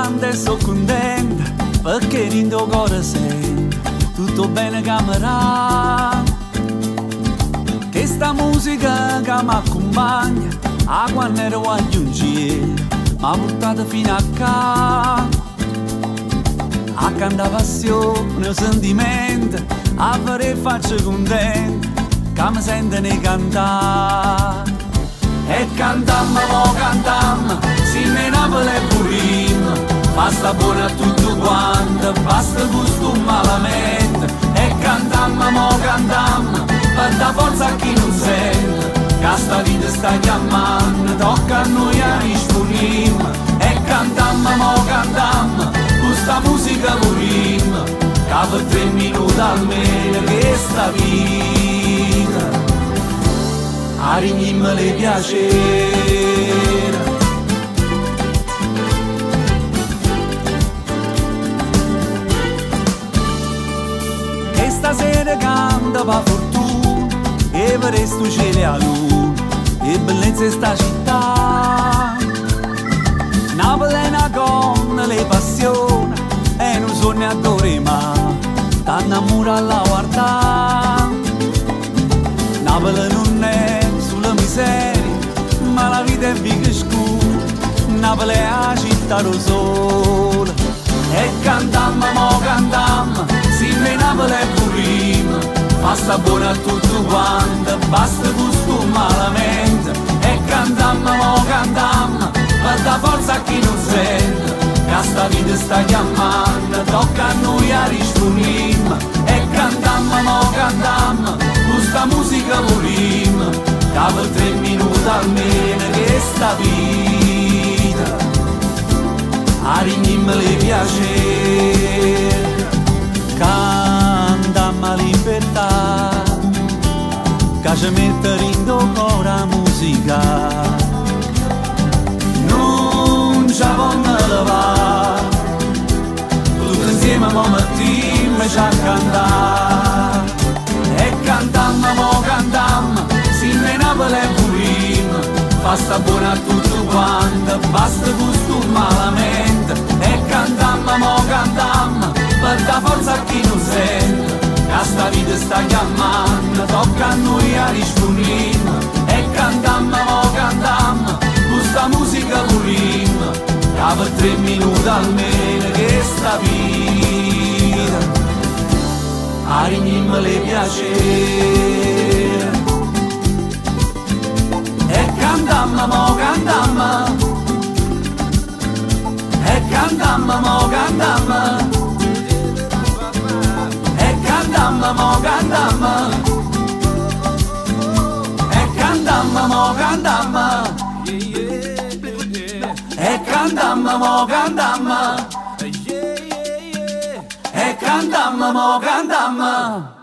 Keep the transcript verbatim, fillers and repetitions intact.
canta e so contenta perché in tuo cuore sento tutto bene camera. Che sta musica che mi accompagna a quando ero aggiungiere mi ha portato fino a qua. A cantare passione e sentimento, a fare faccia contenta che mi sente ne cantare. E cantammo, mo cantammo, si ne Napoli e Purim, basta buona a tutto quanto, basta gusto malamente. E cantammo, mo cantammo, per da forza a chi non sente, che sta vita sta chiamando, tocca a noi a rispondere. E cantammo, mo cantammo, questa musica Purim, che per tre minuti almeno che sta vita a rignimmi le piacere. E stasera canta pa fortuna e per resto cielo a luna e bellezza di sta città. Napoli è una gonna, le passioni e non sogno a dore ma t'annamora alla guarda. Napoli non è sulla miseria, ma la vita è viga scura, Napoli è la città do sole. E cantammo, mo cantammo, si ne Napoli è Purim, basta buona a tutto quanto, basta gusto malamente. E cantammo, mo cantammo, per da forza a chi non sente, che sta vita sta chiamando, tocca a noi a rispondere. E cantammo, mo cantammo, questa musica Purim, che per tre minuti almeno che sta vita a rignimmi le piacere. Cantammo a libertà, che ci mette in tuo cuore la musica, non ci voglio levare, tutti insieme mo mettiamo a cantare. E cantammo, mo cantammo, si ne Napoli e Purim, basta buona a tutto quanto, basta gusto malamente. E cantammo, mo cantammo, per da forza a chi non sente, che sta vita sta chiamando, tocca a noi a rispondere. E cantammo, mo cantammo, questa musica Purim, che per tre minuti almeno che sta vita a rignimmi le piacere. E cantammo, mo cantammo, e cantammo, mo cantammo, e cantammo, mo cantammo, e cantammo, mo cantammo, e cantammo, mo cantammo, e cantammo, mo cantammo.